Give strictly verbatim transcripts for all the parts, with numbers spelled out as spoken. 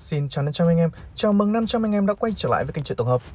Xin chào năm trăm anh em, chào mừng năm trăm anh em đã quay trở lại với kênh Chuyện Tổng Hợp.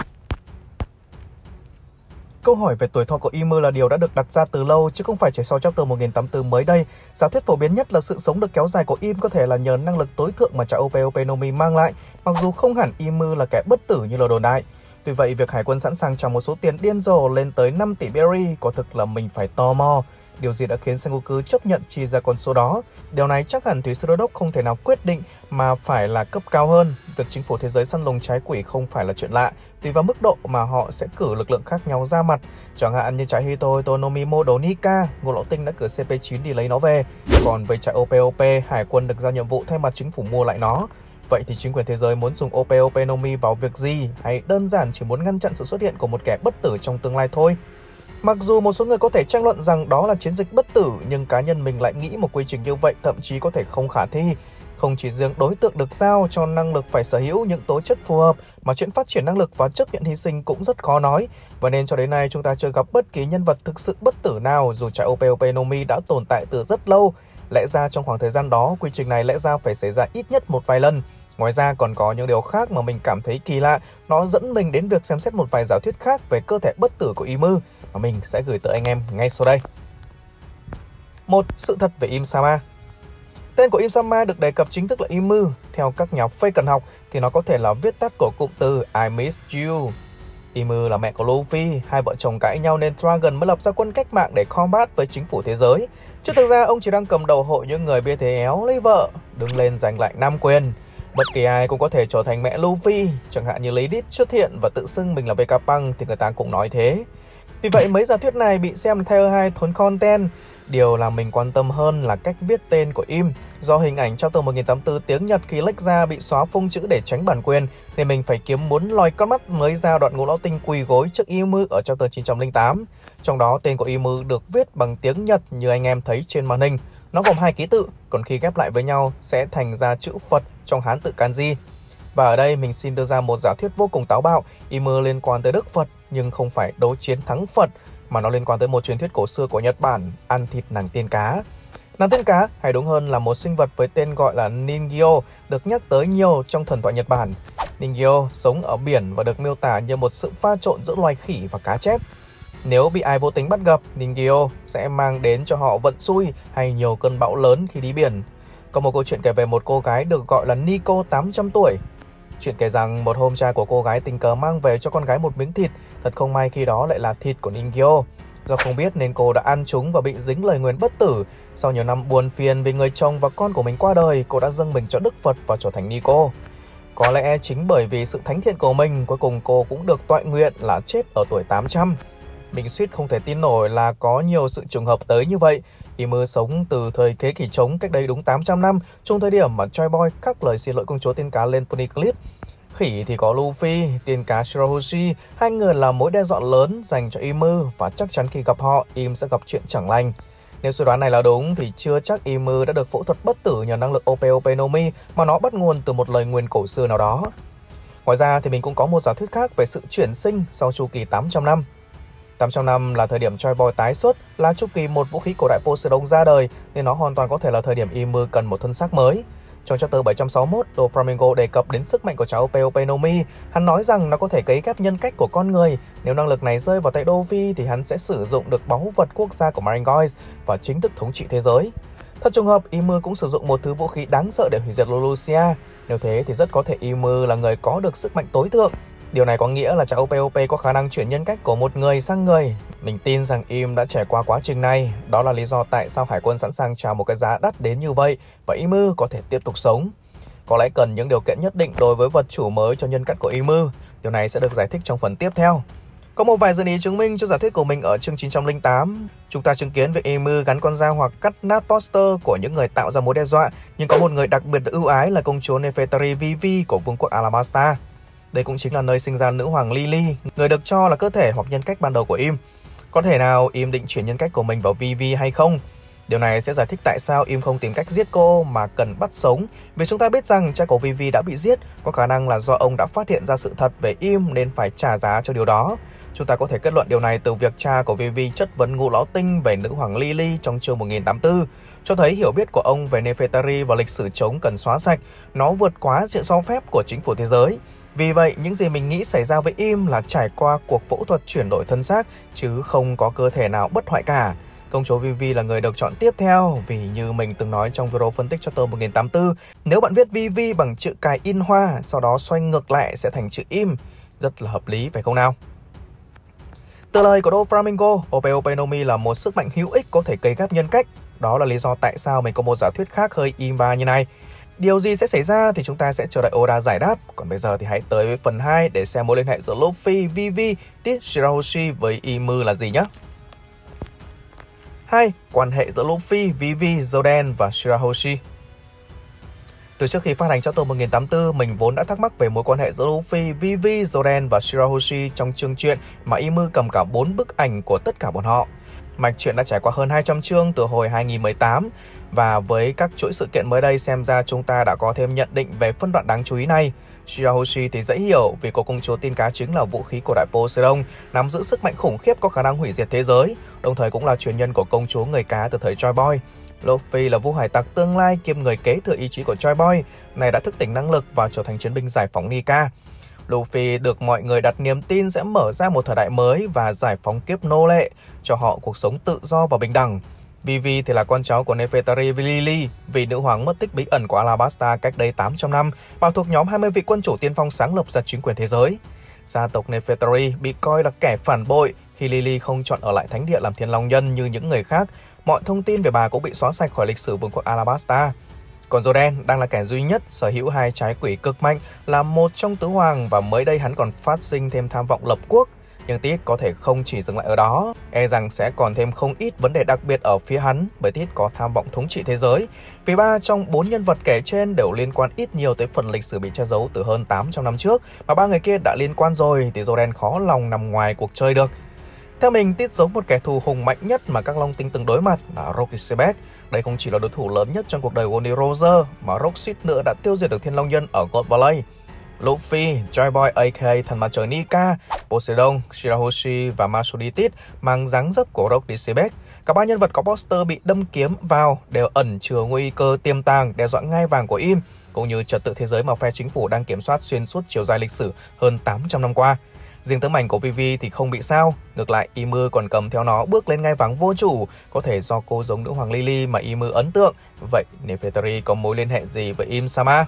Câu hỏi về tuổi thọ của Ymir là điều đã được đặt ra từ lâu chứ không phải chỉ sau chapter một nghìn tám trăm bốn mươi mới đây. Giả thuyết phổ biến nhất là sự sống được kéo dài của Ym có thể là nhờ năng lực tối thượng mà cha ô pê ô pê no Mi mang lại, mặc dù không hẳn Ymir là kẻ bất tử như lời đồn đại. Tuy vậy, việc hải quân sẵn sàng trả một số tiền điên rồ lên tới năm tỷ berry có thực là mình phải tò mò. Điều gì đã khiến Sengoku chấp nhận chi ra con số đó? Điều này chắc hẳn Thủy sư Đô đốc không thể nào quyết định mà phải là cấp cao hơn. Việc chính phủ thế giới săn lùng trái quỷ không phải là chuyện lạ, tùy vào mức độ mà họ sẽ cử lực lượng khác nhau ra mặt. Chẳng hạn như trái Hito Tonomi Modo Nika, Ngô Lão Tinh đã cử xê pê chín đi lấy nó về. Còn với trái ô pê ô pê, hải quân được giao nhiệm vụ thay mặt chính phủ mua lại nó. Vậy thì chính quyền thế giới muốn dùng ô pê ô pê no Mi vào việc gì, hay đơn giản chỉ muốn ngăn chặn sự xuất hiện của một kẻ bất tử trong tương lai thôi? Mặc dù một số người có thể tranh luận rằng đó là chiến dịch bất tử, nhưng cá nhân mình lại nghĩ một quy trình như vậy thậm chí có thể không khả thi. Không chỉ riêng đối tượng được giao cho năng lực phải sở hữu những tố chất phù hợp, mà chuyện phát triển năng lực và chấp nhận hy sinh cũng rất khó nói. Và nên cho đến nay chúng ta chưa gặp bất kỳ nhân vật thực sự bất tử nào dù trái ô pê ô pê no Mi đã tồn tại từ rất lâu. Lẽ ra trong khoảng thời gian đó, quy trình này lẽ ra phải xảy ra ít nhất một vài lần. Ngoài ra còn có những điều khác mà mình cảm thấy kỳ lạ. Nó dẫn mình đến việc xem xét một vài giả thuyết khác về cơ thể bất tử của Ymir mà mình sẽ gửi tới anh em ngay sau đây. Một. Sự thật về Im Sama. Tên của Im Sama được đề cập chính thức là Ymir. Theo các nhà phê cận học thì nó có thể là viết tắt của cụm từ I miss you. Ymir là mẹ của Luffy, hai vợ chồng cãi nhau nên Dragon mới lập ra quân cách mạng để combat với chính phủ thế giới. Chứ thực ra ông chỉ đang cầm đầu hội những người bê thế éo lấy vợ, đứng lên giành lại nam quyền. Bất kỳ ai cũng có thể trở thành mẹ Luffy, chẳng hạn như lấy đít xuất hiện và tự xưng mình là Vegapunk thì người ta cũng nói thế. Vì vậy mấy giả thuyết này bị xem theo hai thốn content. Điều làm mình quan tâm hơn là cách viết tên của Im. Do hình ảnh chapter một nghìn tám trăm bốn mươi tiếng Nhật khi lách ra bị xóa phông chữ để tránh bản quyền, nên mình phải kiếm muốn lòi con mắt mới ra đoạn Ngũ Lão Tinh quỳ gối trước Ymir ở chapter chín trăm lẻ tám. Trong đó tên của Ymir được viết bằng tiếng Nhật như anh em thấy trên màn hình. Nó gồm hai ký tự, còn khi ghép lại với nhau sẽ thành ra chữ Phật trong Hán tự Kanji. Và ở đây mình xin đưa ra một giả thuyết vô cùng táo bạo. Ymir liên quan tới Đức Phật nhưng không phải đấu chiến thắng Phật, mà nó liên quan tới một truyền thuyết cổ xưa của Nhật Bản, ăn thịt nàng tiên cá. Nàng tiên cá, hay đúng hơn là một sinh vật với tên gọi là Ningyo, được nhắc tới nhiều trong thần thoại Nhật Bản. Ningyo sống ở biển và được miêu tả như một sự pha trộn giữa loài khỉ và cá chép. Nếu bị ai vô tình bắt gặp, Ningyo sẽ mang đến cho họ vận xui hay nhiều cơn bão lớn khi đi biển. Có một câu chuyện kể về một cô gái được gọi là Nico tám trăm tuổi. Chuyện kể rằng một hôm cha của cô gái tình cờ mang về cho con gái một miếng thịt. Thật không may khi đó lại là thịt của Ningyo. Do không biết nên cô đã ăn chúng và bị dính lời nguyền bất tử. Sau nhiều năm buồn phiền vì người chồng và con của mình qua đời, cô đã dâng mình cho Đức Phật và trở thành Nico. Có lẽ chính bởi vì sự thánh thiện của mình, cuối cùng cô cũng được toại nguyện là chết ở tuổi tám trăm. Mình suýt không thể tin nổi là có nhiều sự trùng hợp tới như vậy. Ymir sống từ thời Thế kỷ trống cách đây đúng tám trăm năm, trong thời điểm mà Choi Boy khắc lời xin lỗi công chúa tiên cá lên Poneglyph. Khỉ thì có Luffy, tiên cá Shirahoshi, hai người là mối đe dọa lớn dành cho Ymir và chắc chắn khi gặp họ, Im sẽ gặp chuyện chẳng lành. Nếu suy đoán này là đúng thì chưa chắc Ymir đã được phẫu thuật bất tử nhờ năng lực ô pê ô pê no Mi mà nó bắt nguồn từ một lời nguyền cổ xưa nào đó. Ngoài ra thì mình cũng có một giả thuyết khác về sự chuyển sinh sau chu kỳ tám trăm năm. tám trăm năm là thời điểm Choi Boy tái xuất, là chu kỳ một vũ khí cổ đại Poseidon ra đời, nên nó hoàn toàn có thể là thời điểm Ymir cần một thân xác mới. Trong chapter bảy trăm sáu mươi mốt, Doflamingo đề cập đến sức mạnh của trái ô pê ô pê no Mi. Hắn nói rằng nó có thể cấy ghép nhân cách của con người. Nếu năng lực này rơi vào tay Dovi thì hắn sẽ sử dụng được báu vật quốc gia của Maringois và chính thức thống trị thế giới. Thật trùng hợp, Ymir cũng sử dụng một thứ vũ khí đáng sợ để hủy diệt Lulusia. Nếu thế thì rất có thể Ymir là người có được sức mạnh tối thượng. Điều này có nghĩa là trái ô pê ô pê có khả năng chuyển nhân cách của một người sang người. Mình tin rằng Im đã trải qua quá trình này. Đó là lý do tại sao hải quân sẵn sàng trả một cái giá đắt đến như vậy và Ymir có thể tiếp tục sống. Có lẽ cần những điều kiện nhất định đối với vật chủ mới cho nhân cách của Ymir. Điều này sẽ được giải thích trong phần tiếp theo. Có một vài dẫn ý chứng minh cho giả thuyết của mình ở chương chín trăm lẻ tám. Chúng ta chứng kiến về Ymir gắn con dao hoặc cắt nát poster của những người tạo ra mối đe dọa. Nhưng có một người đặc biệt được ưu ái là công chúa Nefertari Vivi của vương quốc Alabasta. Đây cũng chính là nơi sinh ra nữ hoàng Lily, người được cho là cơ thể hoặc nhân cách ban đầu của Im. Có thể nào Im định chuyển nhân cách của mình vào Vivi hay không? Điều này sẽ giải thích tại sao Im không tìm cách giết cô mà cần bắt sống. Vì chúng ta biết rằng cha của Vivi đã bị giết, có khả năng là do ông đã phát hiện ra sự thật về Im nên phải trả giá cho điều đó. Chúng ta có thể kết luận điều này từ việc cha của Vivi chất vấn Ngũ Lão Tinh về nữ hoàng Lily trong chương một nghìn tám trăm bốn mươi tư. cho thấy hiểu biết của ông về Nefertari và lịch sử trống cần xóa sạch, nó vượt quá sự cho phép của chính phủ thế giới. Vì vậy, những gì mình nghĩ xảy ra với Im là trải qua cuộc phẫu thuật chuyển đổi thân xác, chứ không có cơ thể nào bất hoại cả. Công chúa Vivi là người được chọn tiếp theo vì như mình từng nói trong video phân tích cho tờ một nghìn tám trăm tám mươi tư, nếu bạn viết Vivi bằng chữ cài in hoa, sau đó xoay ngược lại sẽ thành chữ Im. Rất là hợp lý phải không nào? Từ lời của Doflamingo, Ope no Mi là một sức mạnh hữu ích có thể cấy ghép nhân cách. Đó là lý do tại sao mình có một giả thuyết khác hơi Imba như này. Điều gì sẽ xảy ra thì chúng ta sẽ chờ đợi Oda giải đáp. Còn bây giờ thì hãy tới với phần hai để xem mối liên hệ giữa Luffy, Vivi, Tiết, Shirahoshi với Imu là gì nhé. hai. Quan hệ giữa Luffy, Vivi, Zoden và Shirahoshi. Từ trước khi phát hành chapter một nghìn tám trăm tám mươi tư, mình vốn đã thắc mắc về mối quan hệ giữa Luffy, Vivi, Zoden và Shirahoshi trong chương truyện mà Imu cầm cả bốn bức ảnh của tất cả bọn họ. Mạch truyện đã trải qua hơn hai trăm chương từ hồi hai nghìn không trăm mười tám, và với các chuỗi sự kiện mới đây xem ra chúng ta đã có thêm nhận định về phân đoạn đáng chú ý này. Shirahoshi thì dễ hiểu vì cô công chúa tiên cá chính là vũ khí của đại Poseidon, nắm giữ sức mạnh khủng khiếp có khả năng hủy diệt thế giới, đồng thời cũng là truyền nhân của công chúa người cá từ thời Joy Boy. Luffy là vũ hải tặc tương lai kiêm người kế thừa ý chí của Joy Boy, này đã thức tỉnh năng lực và trở thành chiến binh giải phóng Nika. Luffy được mọi người đặt niềm tin sẽ mở ra một thời đại mới và giải phóng kiếp nô lệ, cho họ cuộc sống tự do và bình đẳng. Vivi thì là con cháu của Nefertari Lily, vị nữ hoàng mất tích bí ẩn của Alabasta cách đây tám trăm năm, và thuộc nhóm hai mươi vị quân chủ tiên phong sáng lập ra chính quyền thế giới. Gia tộc Nefertari bị coi là kẻ phản bội khi Lily không chọn ở lại thánh địa làm thiên long nhân như những người khác. Mọi thông tin về bà cũng bị xóa sạch khỏi lịch sử vương quốc Alabasta. Còn Zoden đang là kẻ duy nhất sở hữu hai trái quỷ cực mạnh, là một trong tứ hoàng, và mới đây hắn còn phát sinh thêm tham vọng lập quốc. Nhưng Tít có thể không chỉ dừng lại ở đó, e rằng sẽ còn thêm không ít vấn đề đặc biệt ở phía hắn, bởi Tít có tham vọng thống trị thế giới. Vì ba trong bốn nhân vật kể trên đều liên quan ít nhiều tới phần lịch sử bị che giấu từ hơn tám trăm năm trước, mà ba người kia đã liên quan rồi thì Zoden khó lòng nằm ngoài cuộc chơi được. Theo mình, Tít giống một kẻ thù hùng mạnh nhất mà các Long Tinh từng đối mặt là Rock Seaback. Đây không chỉ là đối thủ lớn nhất trong cuộc đời Goldie Roger, mà Rock suýt nữa đã tiêu diệt được Thiên Long Nhân ở God Valley. Luffy, Joy Boy aka thần mặt trời Nika, Poseidon, Shirahoshi và Masudi Tít mang dáng dấp của Rock Seaback. Cả ba nhân vật có poster bị đâm kiếm vào đều ẩn chứa nguy cơ tiềm tàng đe dọa ngai vàng của Im, cũng như trật tự thế giới mà phe chính phủ đang kiểm soát xuyên suốt chiều dài lịch sử hơn tám trăm năm qua. Riêng tấm ảnh của Vivi thì không bị sao, ngược lại Imu còn cầm theo nó bước lên ngai vàng vô chủ, có thể do cô giống nữ hoàng Lily mà Imu ấn tượng. Vậy Nefertari có mối liên hệ gì với Im-sama?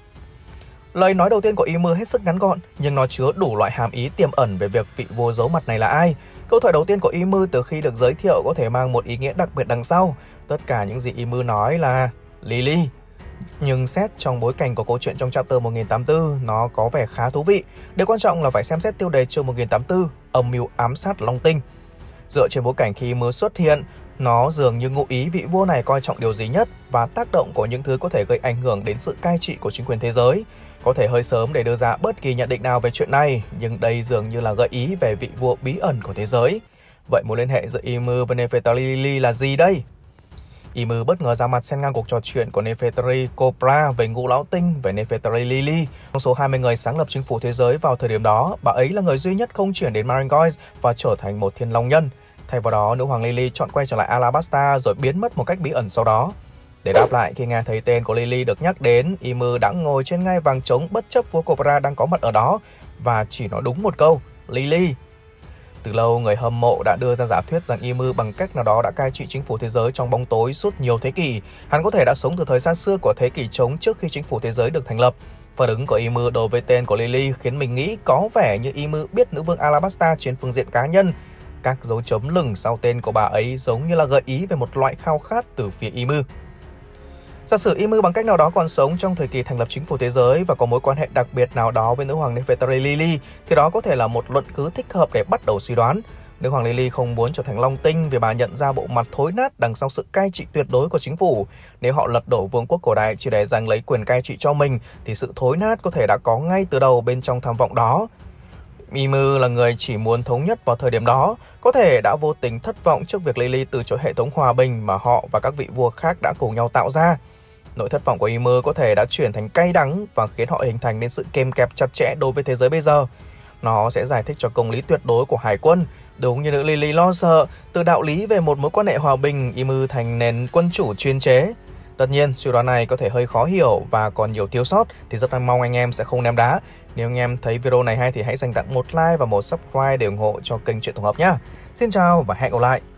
Lời nói đầu tiên của Imu hết sức ngắn gọn, nhưng nó chứa đủ loại hàm ý tiềm ẩn về việc vị vua giấu mặt này là ai. Câu thoại đầu tiên của Imu từ khi được giới thiệu có thể mang một ý nghĩa đặc biệt đằng sau. Tất cả những gì Imu nói là Lily. Nhưng xét trong bối cảnh của câu chuyện trong chapter một nghìn tám trăm tám mươi tư, nó có vẻ khá thú vị. Điều quan trọng là phải xem xét tiêu đề chương một nghìn tám trăm tám mươi tư, âm mưu ám sát Long Tinh. Dựa trên bối cảnh khi Imu xuất hiện, nó dường như ngụ ý vị vua này coi trọng điều gì nhất và tác động của những thứ có thể gây ảnh hưởng đến sự cai trị của chính quyền thế giới. Có thể hơi sớm để đưa ra bất kỳ nhận định nào về chuyện này, nhưng đây dường như là gợi ý về vị vua bí ẩn của thế giới. Vậy mối liên hệ giữa Imu và Nefertari Lily là gì đây? Imu bất ngờ ra mặt xen ngang cuộc trò chuyện của Nefertari Cobra về ngũ lão tinh về Nefertari Lily. Trong số hai mươi người sáng lập chính phủ thế giới vào thời điểm đó, bà ấy là người duy nhất không chuyển đến Marengoys và trở thành một thiên long nhân. Thay vào đó, nữ hoàng Lily chọn quay trở lại Alabasta rồi biến mất một cách bí ẩn sau đó. Để đáp lại khi nghe thấy tên của Lily được nhắc đến, Imu đã ngồi trên ngai vàng trống bất chấp vua Cobra đang có mặt ở đó và chỉ nói đúng một câu, Lily. Từ lâu, người hâm mộ đã đưa ra giả thuyết rằng Imu bằng cách nào đó đã cai trị chính phủ thế giới trong bóng tối suốt nhiều thế kỷ. Hắn có thể đã sống từ thời xa xưa của thế kỷ trống trước khi chính phủ thế giới được thành lập. Phản ứng của Imu đối với tên của Lily khiến mình nghĩ có vẻ như Imu biết nữ vương Alabasta trên phương diện cá nhân. Các dấu chấm lửng sau tên của bà ấy giống như là gợi ý về một loại khao khát từ phía Imu. Giả sử Imu bằng cách nào đó còn sống trong thời kỳ thành lập chính phủ thế giới và có mối quan hệ đặc biệt nào đó với nữ hoàng Nefertari Lily, thì đó có thể là một luận cứ thích hợp để bắt đầu suy đoán. Nữ hoàng Lily không muốn trở thành Long Tinh vì bà nhận ra bộ mặt thối nát đằng sau sự cai trị tuyệt đối của chính phủ. Nếu họ lật đổ vương quốc cổ đại chỉ để giành lấy quyền cai trị cho mình, thì sự thối nát có thể đã có ngay từ đầu bên trong tham vọng đó. Imu là người chỉ muốn thống nhất vào thời điểm đó, có thể đã vô tình thất vọng trước việc Lily từ chối hệ thống hòa bình mà họ và các vị vua khác đã cùng nhau tạo ra. Nỗi thất vọng của Imu có thể đã chuyển thành cay đắng và khiến họ hình thành nên sự kềm kẹp chặt chẽ đối với thế giới bây giờ. Nó sẽ giải thích cho công lý tuyệt đối của hải quân, Đúng như nữ Lily lo sợ, từ đạo lý về một mối quan hệ hòa bình, Imu thành nền quân chủ chuyên chế. Tất nhiên, suy đoán này có thể hơi khó hiểu và còn nhiều thiếu sót thì rất mong anh em sẽ không ném đá. Nếu anh em thấy video này hay thì hãy dành tặng một like và một subscribe để ủng hộ cho kênh Chuyện Tổng Hợp nhé. Xin chào và hẹn gặp lại!